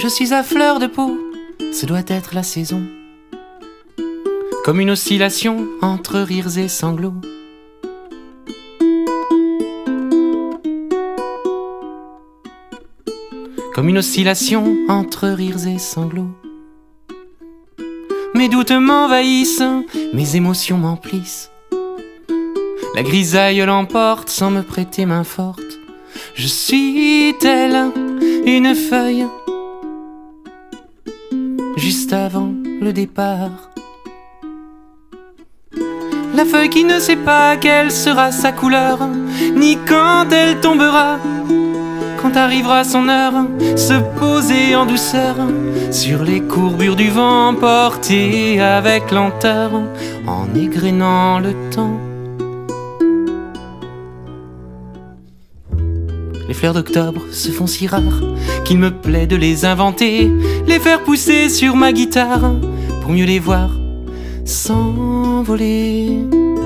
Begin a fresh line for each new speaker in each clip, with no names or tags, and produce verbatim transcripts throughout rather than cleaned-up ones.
Je suis à fleur de peau, ce doit être la saison, comme une oscillation entre rires et sanglots. Comme une oscillation entre rires et sanglots. Mes doutes m'envahissent, mes émotions m'emplissent. La grisaille l'emporte sans me prêter main forte. Je suis telle une feuille juste avant le départ. La feuille qui ne sait pas quelle sera sa couleur, ni quand elle tombera, quand arrivera son heure, se poser en douceur sur les courbures du vent, portées avec lenteur, en égrénant le temps. Les fleurs d'octobre se font si rares qu'il me plaît de les inventer, les faire pousser sur ma guitare pour mieux les voir s'envoler.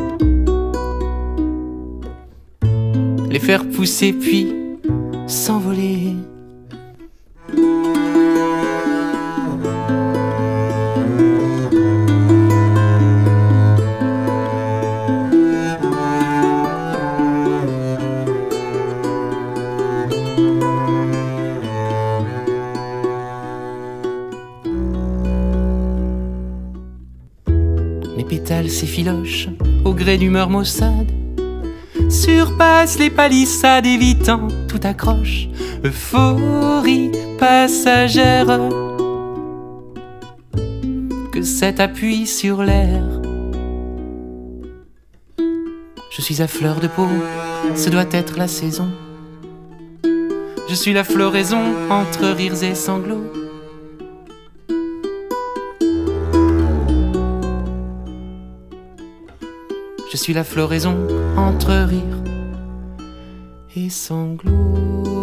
Les faire pousser puis s'envoler. Les pétales s'effilochent au gré d'humeur maussade, surpassent les palissades évitant tout accroche. Euphorie passagère que cet appui sur l'air. Je suis à fleur de peau, ce doit être la saison. Je suis la floraison entre rires et sanglots. Je suis la floraison entre rires et sanglots.